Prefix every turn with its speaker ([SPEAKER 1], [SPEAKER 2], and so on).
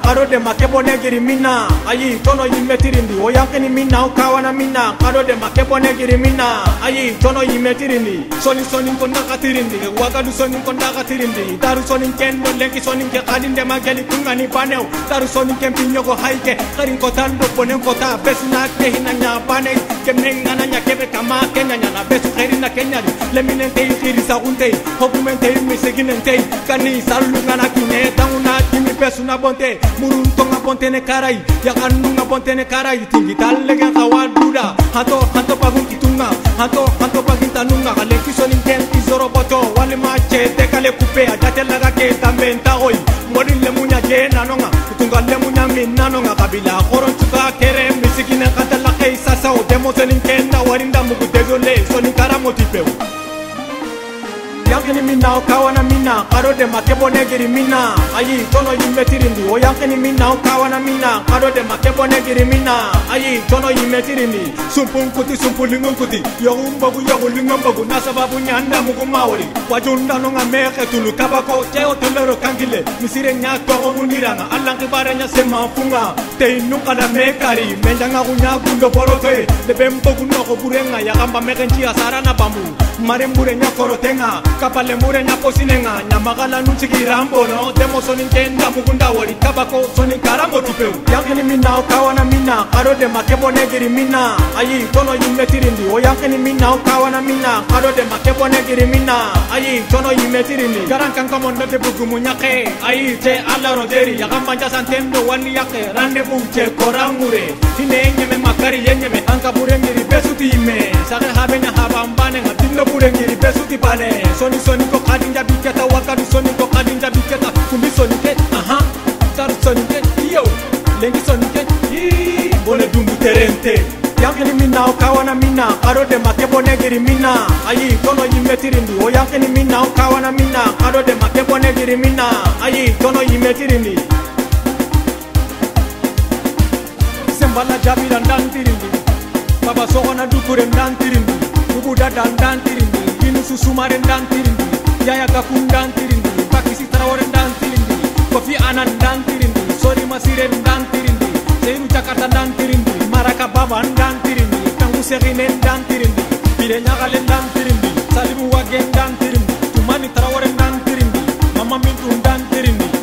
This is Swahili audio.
[SPEAKER 1] karo de makebone giri mina ayi tono yimetirindi o yankini mina o kawana mina karo de makebone giri mina ayi tono yimetirindi soni konda katirindi wagadu soni konda katirindi daru soni kendo lenki soni ke kadinde mageli kungani paneu daru soni kempinyo ko haike karin ko tando ponen ko ta besna ke hinanya pane kemenga nanya kebe kama kenya na besu kherina kenya leminen te khirisa unte hokumente miseginente kani salunga na kine tauna kimi besu na bonte murun tonga bonte ne karai ya kanu na bonte ne karai tingi talle ga kawaduda hato pagun kitunga hato pagin tanunga kale kisoni kenti zoro boto wale mache te kale kupe ajate laga ke tambenta hoy modin le munya je nanonga tunga le munya minanonga kabila koron chuka kere misikina katala ke sasa o demo sonin kenda warinda mugu degole sonin karamo tipeu yankini mina o kawana mina karo de makebone giri mina ayi tono yimetirindi o yankini mina o kawana mina karo de makebone giri mina ayi tono yimetirindi sumpun sumpulingun kuti yogumbagu yogulingumbagu nasababu nyanda mugu mawri wajunda no ngameke tulu kabako cheo tulero kangile misire nyato o muniranga allangi barenya sema funga teinu kada mekari menjanga kunya gundo porote de bembogu no ko burenga yakamba mekenji asara na bambu marembure nya korotenga kapale mure nya posinenga nyamagala nunchiki rambo no demo sonin kenda mugunda wori kabako sonin karambo tipeu yankini mina o kawana mina karo de makebone giri mina ayi tono yimetirindi o yankini mina o kawana mina karo de makebone giri mina ayi tono yimetirindi garan kanka mondo de bugumu nyake ayi te alla roderi yakamba nja tendo wani yake rendezvous che koramure ine nyeme makari yenyeme anka burengiri besuti ime sare habenya habambane ngatindo burengiri besuti bane soni ko kadinja biketa wakadu soni ko kadinja biketa kumbi soni ke tar soni ke yo lengi soni ke bone dumbu terente yankini mina o kawana mina karo de makebone giri mina ayi tono yimetirindi o yankini mina o kawana mina karo de makebone giri mina ayi tono yimetirindi sembala jabira ndantirindi baba sogona dukure ndantirindi bubuda ndantirindi inu susumare ndantirindi yaya gakundantirindi bakisi tarawore ndantirindi kofi anan ndantirindi sori masire ndantirindi seiru jakarta ndantirindi maraka baba ndantirindi kangu serine ndantirindi bire nyagale ndantirindi salibu wage ndantirindi tumani tarawore ndantirindi mama mintu ndantirindi